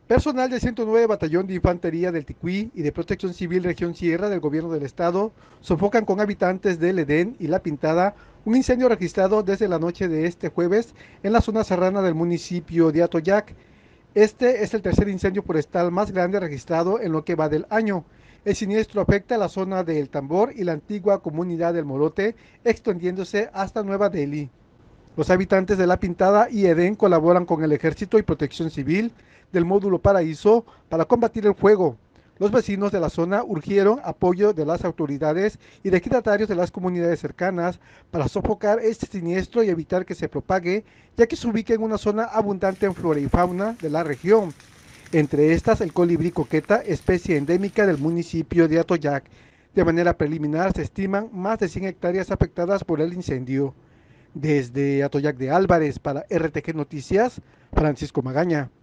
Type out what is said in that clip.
Personal del 109 Batallón de Infantería del Ticuí y de Protección Civil Región Sierra del Gobierno del Estado sofocan con habitantes del Edén y La Pintada un incendio registrado desde la noche de este jueves en la zona serrana del municipio de Atoyac. Este es el tercer incendio forestal más grande registrado en lo que va del año. El siniestro afecta a la zona de El Tambor y la antigua comunidad del Morote, extendiéndose hasta Nueva Delhi. Los habitantes de La Pintada y Edén colaboran con el Ejército y Protección Civil del Módulo Paraíso para combatir el fuego. Los vecinos de la zona urgieron apoyo de las autoridades y de ejidatarios de las comunidades cercanas para sofocar este siniestro y evitar que se propague, ya que se ubica en una zona abundante en flora y fauna de la región. Entre estas, el colibrí coqueta, especie endémica del municipio de Atoyac. De manera preliminar, se estiman más de 100 hectáreas afectadas por el incendio. Desde Atoyac de Álvarez para RTG Noticias, Francisco Magaña.